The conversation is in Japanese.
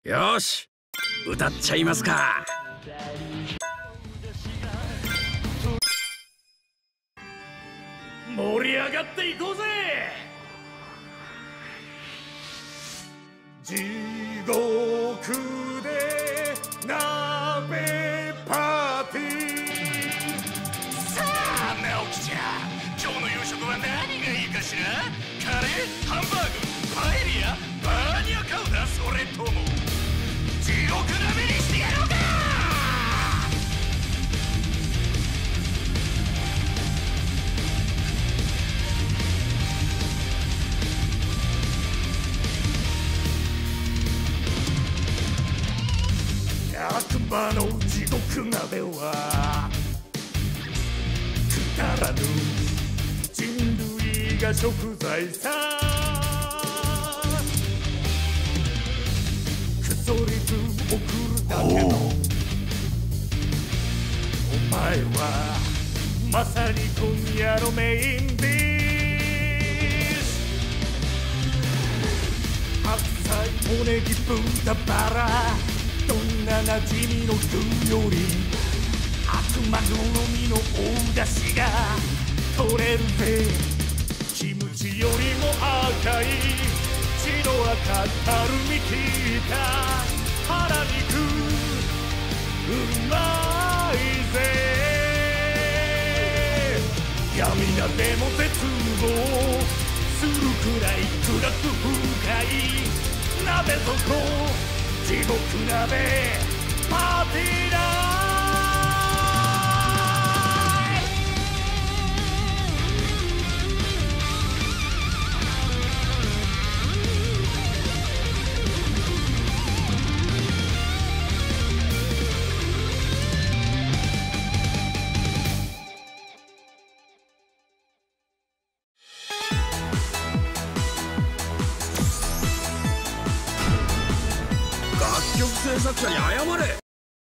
よし、歌っちゃいますか。盛り上がっていこうぜ。地獄で鍋パーティー。さあ直樹ちゃん、今日の夕食は何がいいかしら。カレー、ハンバーグ、パエリア、バーニャカウダ、それとも地獄鍋にしてやろうか。悪魔の地獄鍋はくだらぬ人類が食材さ。クソリズ送るだけのお前はまさに今夜のメインディッシュ。白菜、おネギ、豚バラ、どんな馴染みの具より悪魔好みの大出汁が取れるぜ。キムチよりも赤い血の赤たるみきった腹肉うまいぜ。闇がでも絶望するくらい暗く深い鍋底地獄鍋パーティーだ。楽曲制作者に謝れ。